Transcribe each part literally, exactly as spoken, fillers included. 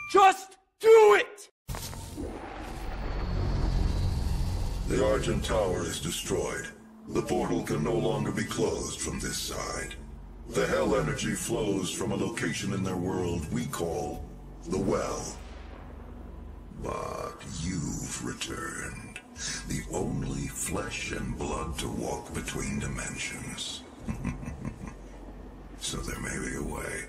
Just do it! The Argent Tower is destroyed. The portal can no longer be closed from this side. The Hell energy flows from a location in their world we call the Well. But you've returned. The only flesh and blood to walk between dimensions. So there may be a way.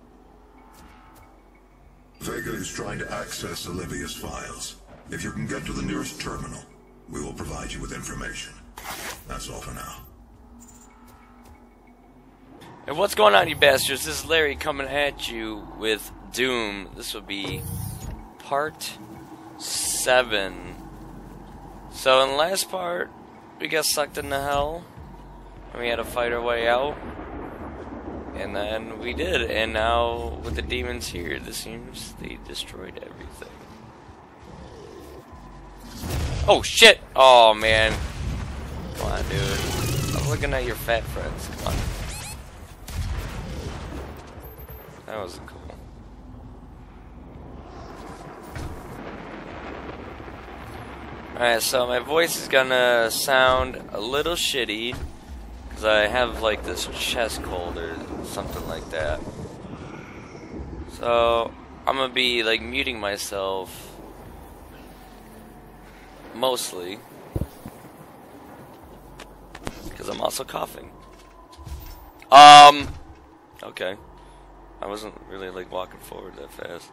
Vega is trying to access Olivia's files. If you can get to the nearest terminal, we will provide you with information. That's all for now. And what's going on, you bastards? This is Larry coming at you with Doom. This will be part seven. So in the last part, we got sucked into hell, and we had to fight our way out. And then we did, and now with the demons here, this seems they destroyed everything. Oh shit! Oh man. Come on, dude. I'm looking at your fat friends. Come on. That wasn't cool. Alright, so my voice is gonna sound a little shitty, because I have like this chest cold or something like that. So, I'm gonna be like muting myself mostly, because I'm also coughing. Um, okay. I wasn't really like walking forward that fast.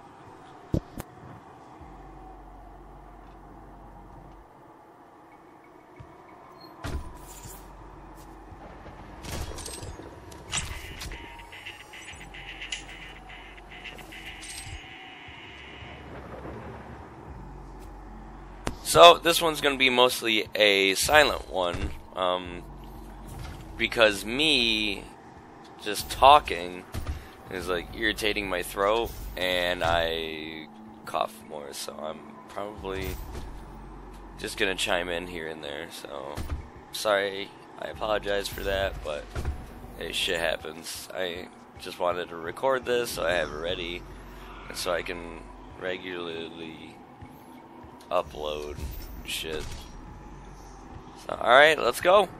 So this one's gonna be mostly a silent one, um, because me just talking is like irritating my throat, and I cough more, so I'm probably just gonna chime in here and there. So sorry, I apologize for that, but hey, shit happens. I just wanted to record this so I have it ready, and so I can regularly upload shit. So alright, let's go.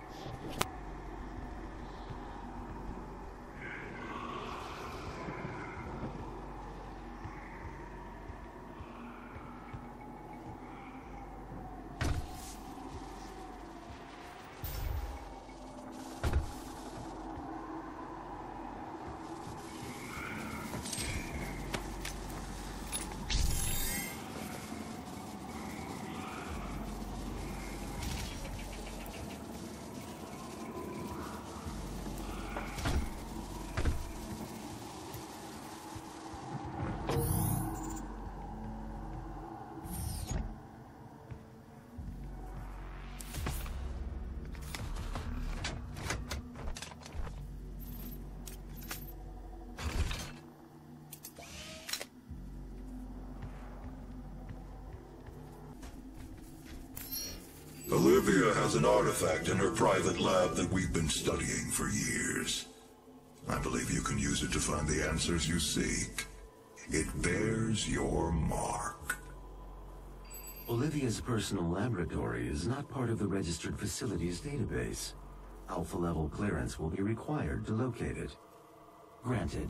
Olivia has an artifact in her private lab that we've been studying for years. I believe you can use it to find the answers you seek. It bears your mark. Olivia's personal laboratory is not part of the registered facilities database. Alpha-level clearance will be required to locate it. Granted.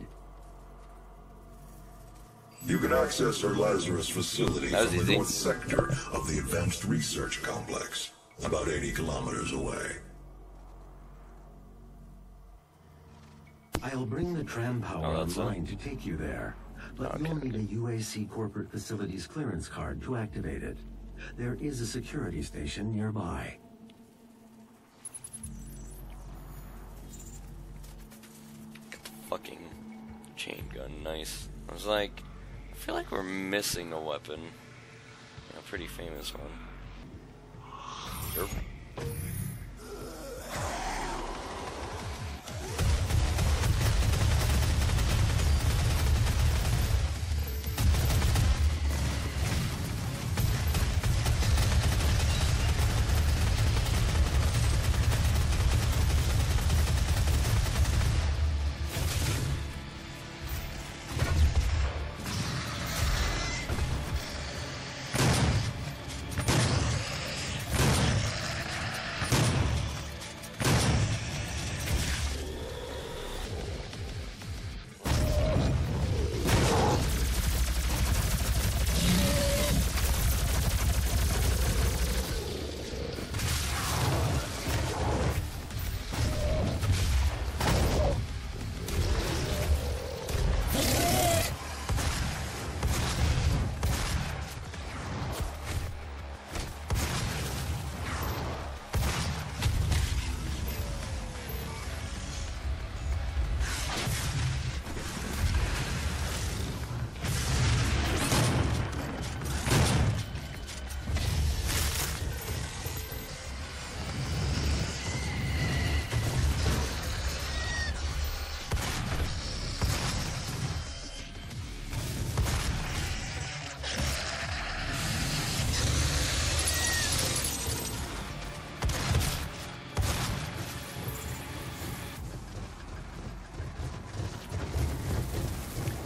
You can access her Lazarus facility That was from the easy. north sector of the Advanced Research Complex, about eighty kilometers away. I'll bring the tram power Oh, that's online to take you there, but Okay. you'll need a U A C corporate facilities clearance card to activate it. There is a security station nearby. Fucking chain gun, nice. I was like, I feel like we're missing a weapon. A pretty famous one. Yep.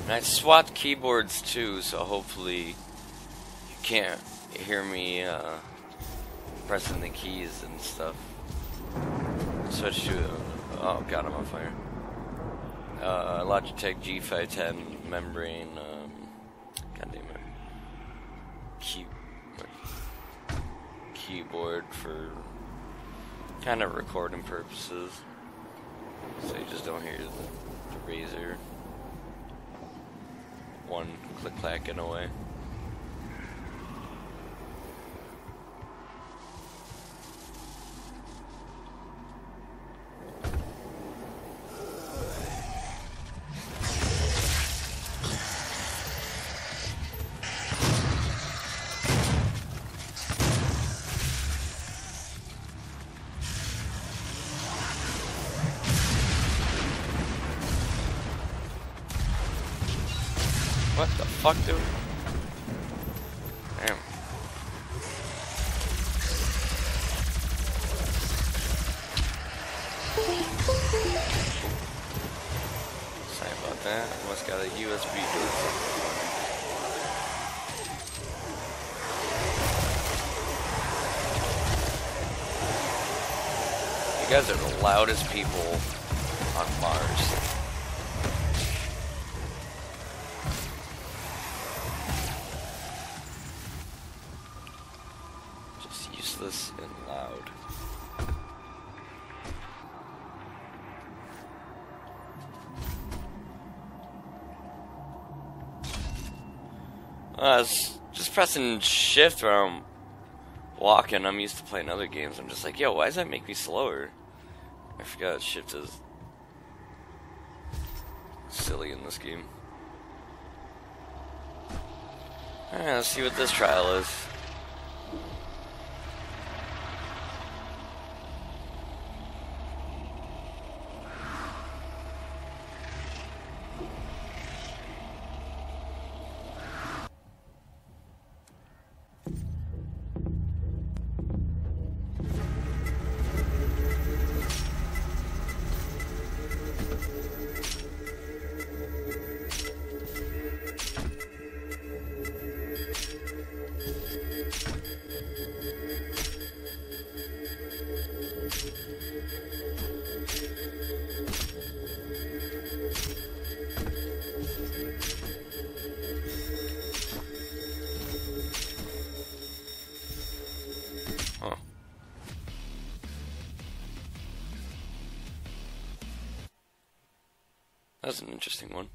And I swapped keyboards too, so hopefully you can't hear me uh, pressing the keys and stuff. Switch to, oh god, I'm on fire. Uh, Logitech G five ten membrane, um, god damn it, Key, keyboard for kind of recording purposes, so you just don't hear the, the razor. One click clacking away. What the fuck, dude? Damn. Sorry about that. Almost got a U S B boost. You guys are the loudest people on Mars. Useless and loud. Uh, I was just pressing shift while I'm walking. I'm used to playing other games. I'm just like, yo, why does that make me slower? I forgot shift is silly in this game. Alright, let's see what this trial is. Huh. That's an interesting one.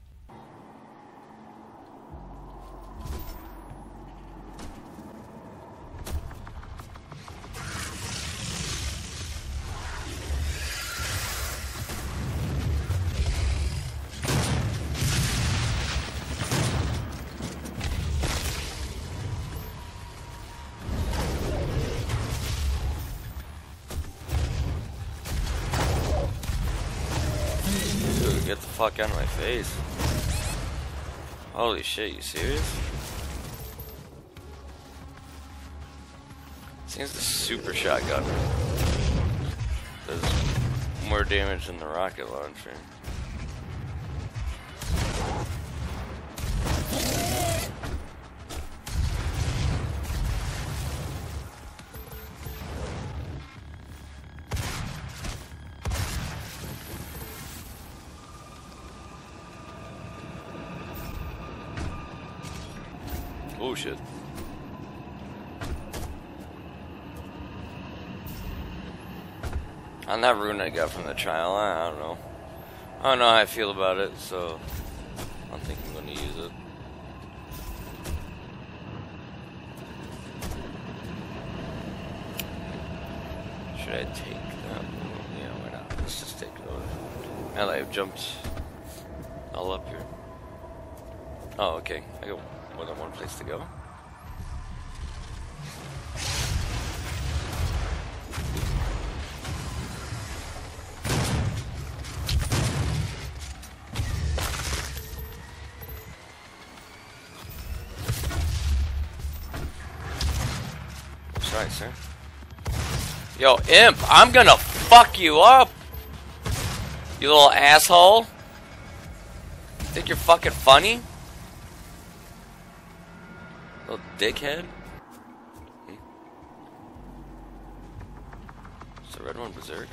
Get the fuck out of my face. Holy shit, you serious? Seems the super shotgun does more damage than the rocket launcher. Oh shit. On that rune I got from the trial, I don't know. I don't know how I feel about it, so I don't think I'm gonna use it. Should I take that? Yeah, why not? Let's just take it over. Now that I've jumped all up here. Oh, okay. I got more than one place to go. Sorry, sir. Yo, imp, I'm gonna fuck you up, you little asshole. Think you're fucking funny? Little dickhead. Hmm. Is the red one berserk?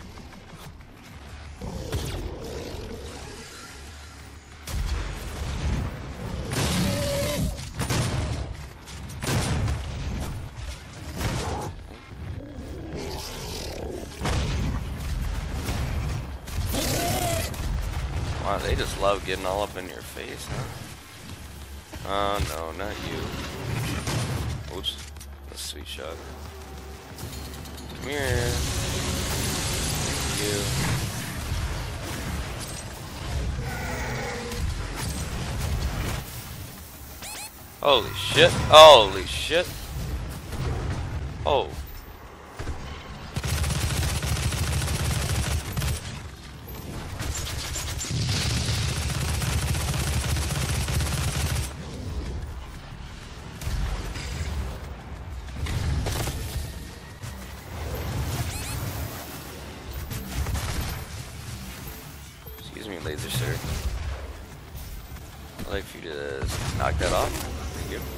Wow, they just love getting all up in your face, huh? Oh no, not you. Oops. That's a sweet shot. Come here. You. Holy shit. Holy shit. Oh. Laser, sir. I'd like for you to knock that off. Thank you.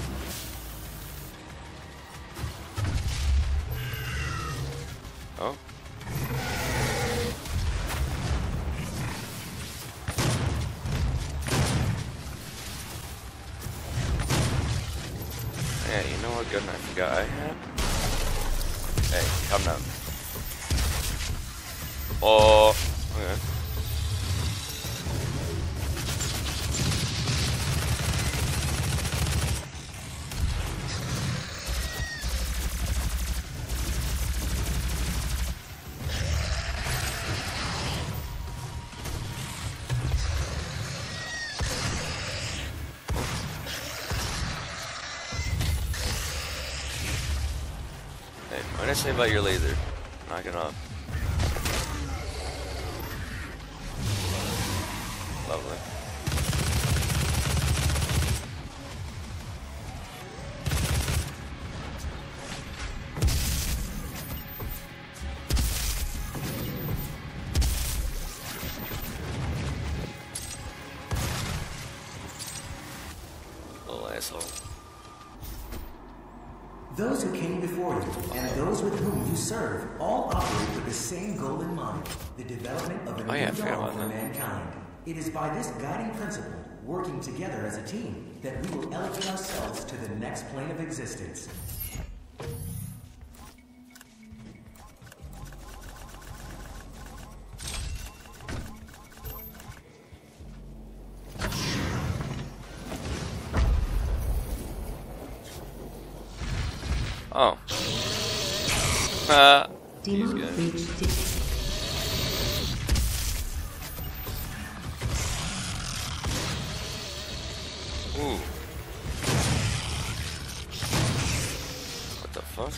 Oh. Yeah, you know what gun I forgot I had? Hey, come down. Oh, okay. What did I say about your laser? Knock it off. Lovely. Little asshole. Those who came before you, and those with whom you serve, all operate with the same goal in mind, the development of a Oh, yeah, I new forgot dawn about for that. mankind. It is by this guiding principle, working together as a team, that we will elevate ourselves to the next plane of existence. Oh. Uh, he's Demon good. reached de- Ooh. What the fuck?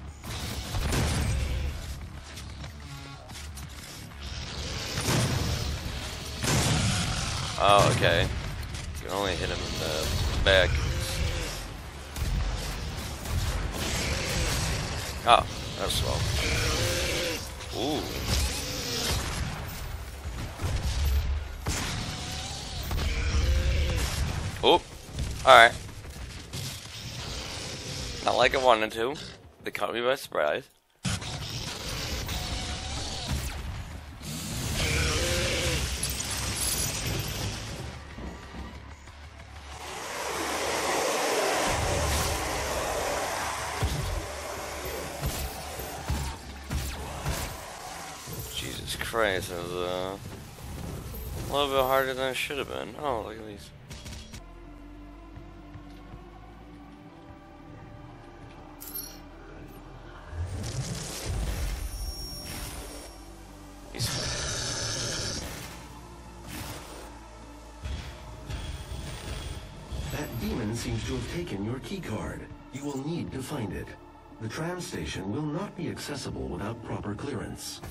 Oh, okay. You can only hit him in the back. Oh, that's swell. Ooh. Oop. Alright. Not like I wanted to. They caught me by surprise. Jesus Christ, that was uh, a little bit harder than it should have been. Oh, look at these. That demon seems to have taken your keycard. You will need to find it. The tram station will not be accessible without proper clearance.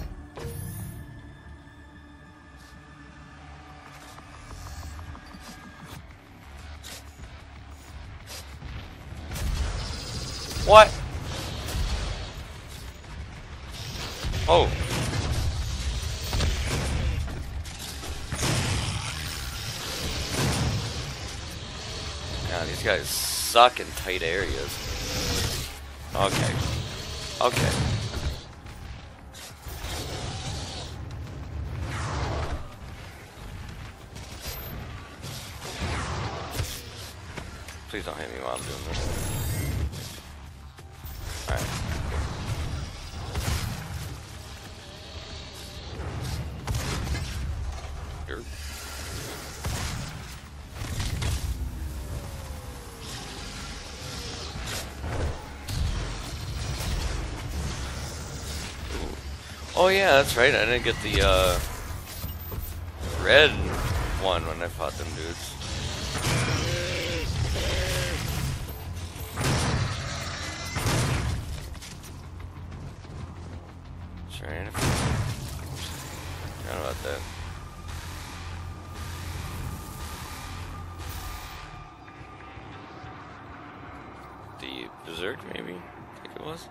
What? Oh. God, these guys suck in tight areas. Okay. Okay. Please don't hit me while I'm doing this. Alright. Here. Oh yeah, that's right. I didn't get the uh, red one when I fought them dudes. Trying to forgot about that. The Berserk, maybe? I think it was.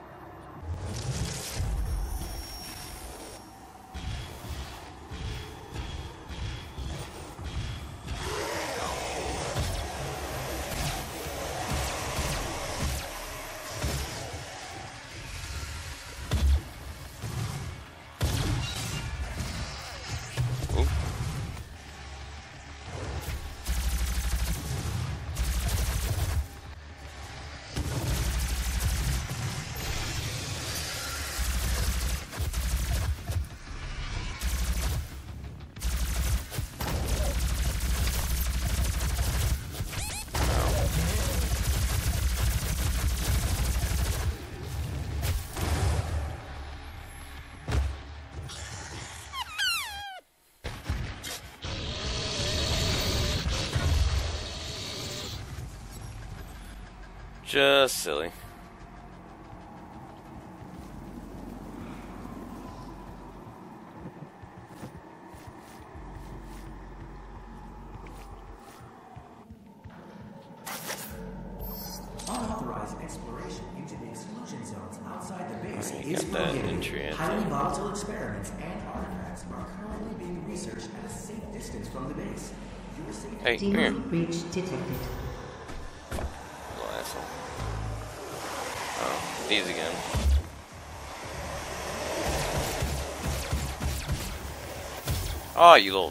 Just silly. Unauthorized exploration into the exclusion zones outside the base Right, is got that prohibited. entry into- Highly volatile experiments and artifacts are currently being researched at a safe distance from the base. Your safety Hey, come here. Demon breach detected. Little asshole. Oh, these again. Oh, you little.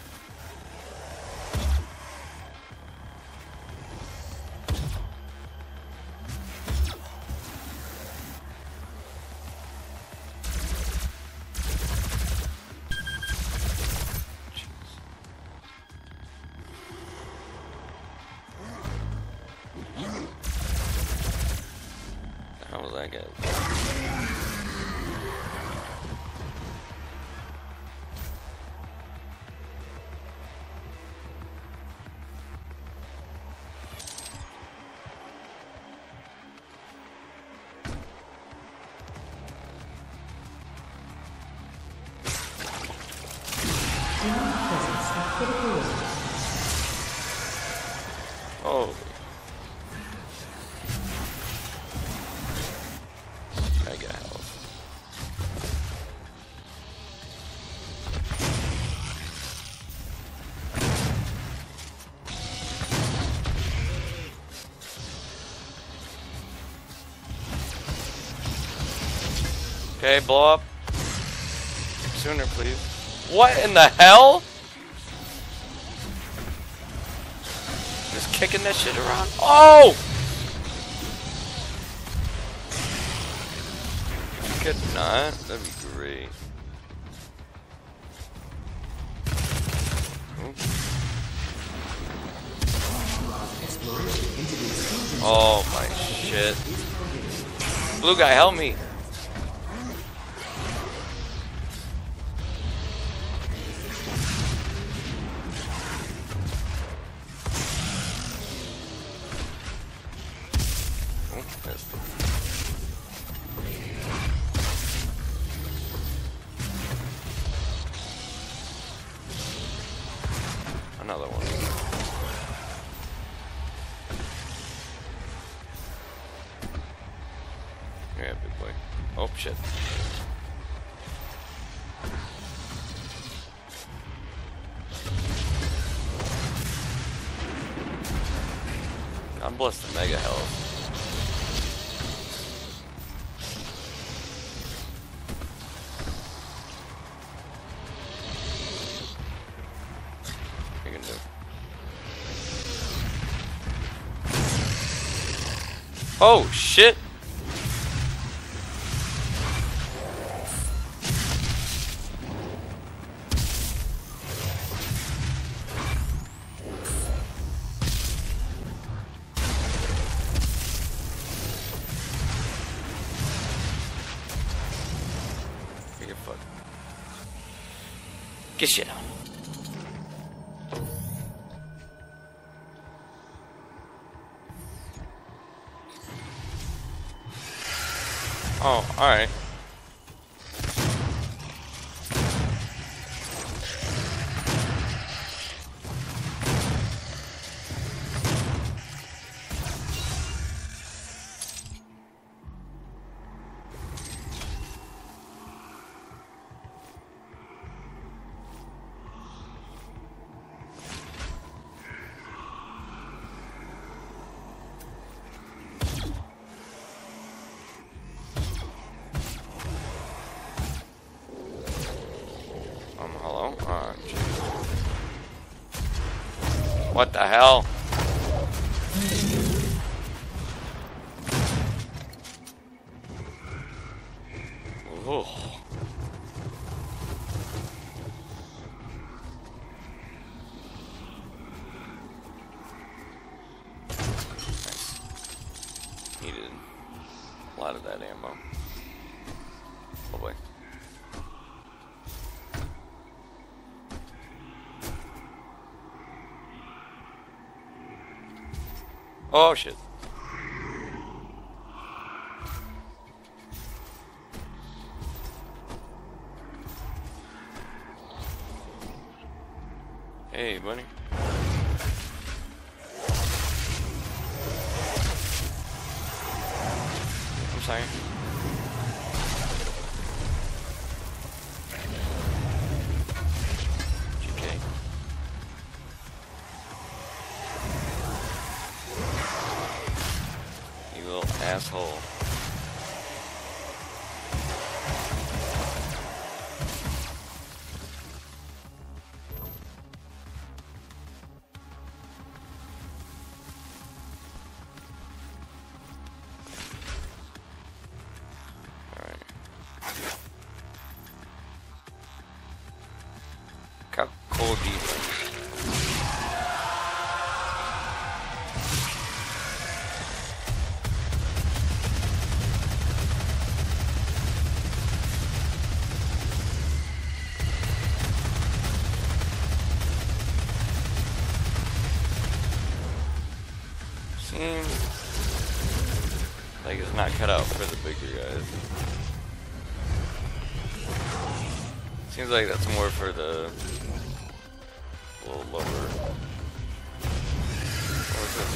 How was that good? Demon presence at critical range. Oh. Mega health. Okay, blow up. Sooner, please. What in the hell? Just kicking that shit around. Oh! You could not. That'd be great. Oh my shit. Blue guy, help me. Oh, missed. Another one. Yeah, big boy. Oh shit. I'm blessed to mega health. What are you gonna do? Oh shit! Get fucked. Get shit on. Oh, alright. Um, hello? Oh, what the hell? Ooh. Nice. Needed a lot of that ammo. Oh boy. Oh shit. Hey, buddy. I'm sorry. G K. You little asshole. How cold do you think? Seems like it's not cut out for the bigger guys. Seems like that's more for the little lower. What is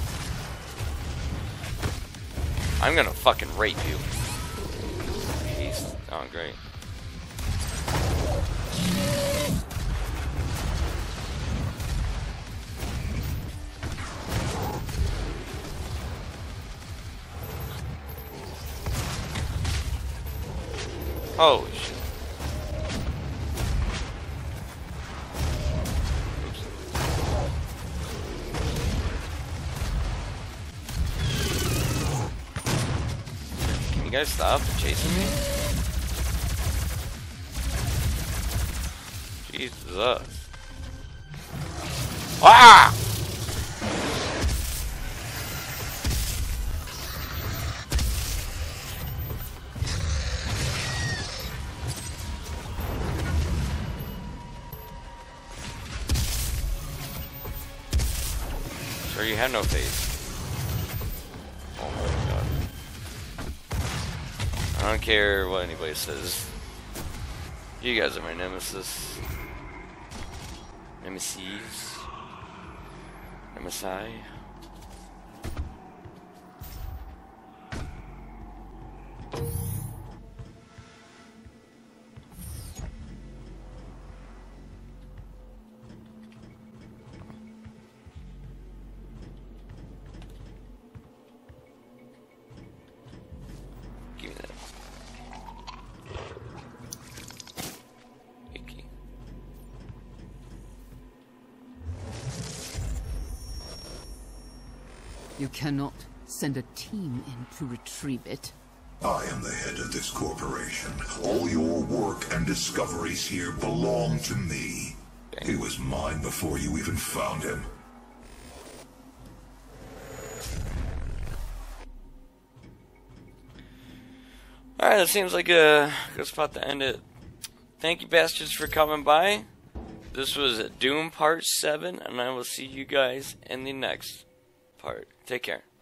this? I'm gonna fucking rape you. Jeez. Oh, great. Holy shit. Can you guys stop chasing me? Jesus. Ah! Sure, you have no face. Oh my god. I don't care what anybody says. You guys are my nemesis. Nemesis. Nemesi. You cannot send a team in to retrieve it. I am the head of this corporation. All your work and discoveries here belong to me. He was mine before you even found him. Alright, that seems like a good spot to end it. Thank you, bastards, for coming by. This was Doom Part seven, and I will see you guys in the next part. Take care.